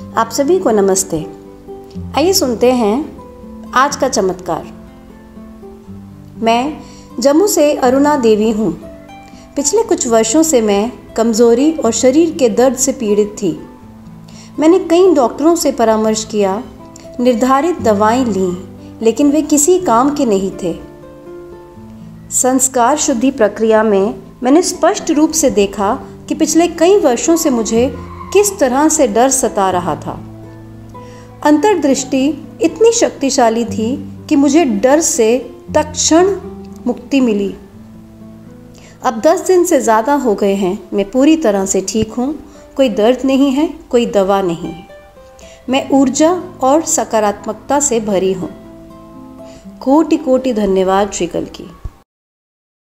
आप सभी को नमस्ते। आइए सुनते हैं आज का चमत्कार। मैं जम्मू से अरुणा देवी हूँ। पिछले कुछ वर्षों से मैं कमज़ोरी और शरीर के दर्द से पीड़ित थी। मैंने कई डॉक्टरों से परामर्श किया, निर्धारित दवाएं लीं, लेकिन वे किसी काम के नहीं थे। संस्कार शुद्धि प्रक्रिया में मैंने स्पष्ट रूप से देखा कि पिछले कई वर्षों से मुझे किस तरह से डर सता रहा था। अंतर्दृष्टि इतनी शक्तिशाली थी कि मुझे डर से तत्क्षण मुक्ति मिली। अब 10 दिन से ज़्यादा हो गए हैं। मैं पूरी तरह से ठीक हूँ। कोई दर्द नहीं है, कोई दवा नहीं। मैं ऊर्जा और सकारात्मकता से भरी हूँ। कोटि कोटि धन्यवाद श्री कल्की।